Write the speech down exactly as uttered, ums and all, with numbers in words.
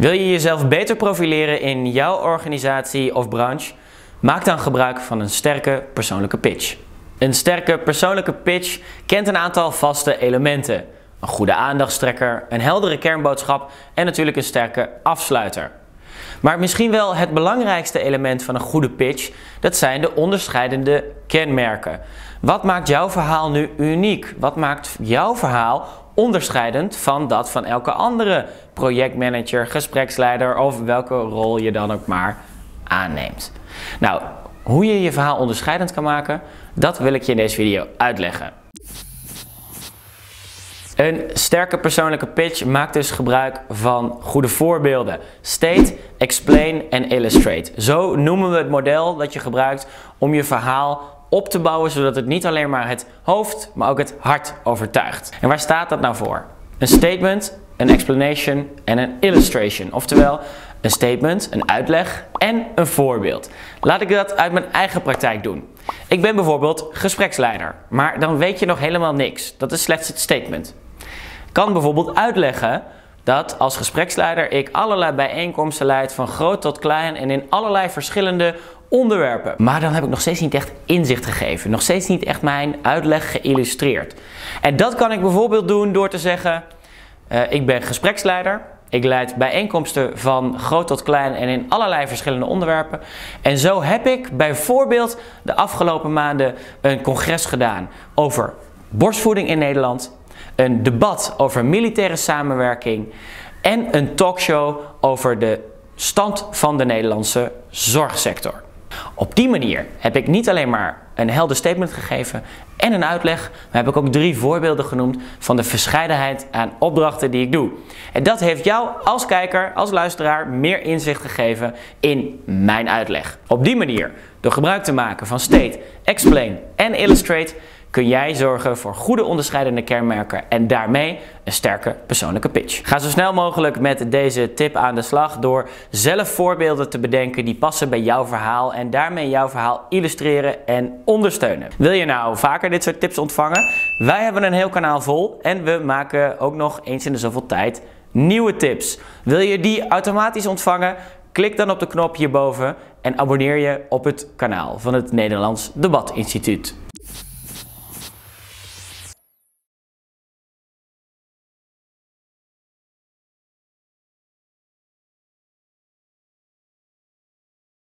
Wil je jezelf beter profileren in jouw organisatie of branche? Maak dan gebruik van een sterke persoonlijke pitch. Een sterke persoonlijke pitch kent een aantal vaste elementen. Een goede aandachtstrekker, een heldere kernboodschap en natuurlijk een sterke afsluiter. Maar misschien wel het belangrijkste element van een goede pitch, dat zijn de onderscheidende kenmerken. Wat maakt jouw verhaal nu uniek? Wat maakt jouw verhaal onderscheidend van dat van elke andere projectmanager, gespreksleider of welke rol je dan ook maar aanneemt? Nou, hoe je je verhaal onderscheidend kan maken, dat wil ik je in deze video uitleggen. Een sterke persoonlijke pitch maakt dus gebruik van goede voorbeelden. State, explain en illustrate. Zo noemen we het model dat je gebruikt om je verhaal op te bouwen, zodat het niet alleen maar het hoofd, maar ook het hart overtuigt. En waar staat dat nou voor? Een statement, een explanation en een illustration. Oftewel, een statement, een uitleg en een voorbeeld. Laat ik dat uit mijn eigen praktijk doen. Ik ben bijvoorbeeld gespreksleider, maar dan weet je nog helemaal niks. Dat is slechts het statement. Ik kan bijvoorbeeld uitleggen dat als gespreksleider ik allerlei bijeenkomsten leid van groot tot klein en in allerlei verschillende onderwerpen. Maar dan heb ik nog steeds niet echt inzicht gegeven. Nog steeds niet echt mijn uitleg geïllustreerd. En dat kan ik bijvoorbeeld doen door te zeggen, uh, ik ben gespreksleider. Ik leid bijeenkomsten van groot tot klein en in allerlei verschillende onderwerpen. En zo heb ik bijvoorbeeld de afgelopen maanden een congres gedaan over borstvoeding in Nederland. Een debat over militaire samenwerking en een talkshow over de stand van de Nederlandse zorgsector. Op die manier heb ik niet alleen maar een helder statement gegeven en een uitleg, maar heb ik ook drie voorbeelden genoemd van de verscheidenheid aan opdrachten die ik doe. En dat heeft jou als kijker, als luisteraar meer inzicht gegeven in mijn uitleg. Op die manier, door gebruik te maken van state, explain en illustrate, kun jij zorgen voor goede onderscheidende kenmerken en daarmee een sterke persoonlijke pitch. Ga zo snel mogelijk met deze tip aan de slag door zelf voorbeelden te bedenken die passen bij jouw verhaal en daarmee jouw verhaal illustreren en ondersteunen. Wil je nou vaker dit soort tips ontvangen? Wij hebben een heel kanaal vol en we maken ook nog eens in de zoveel tijd nieuwe tips. Wil je die automatisch ontvangen? Klik dan op de knop hierboven en abonneer je op het kanaal van het Nederlands Debat Instituut.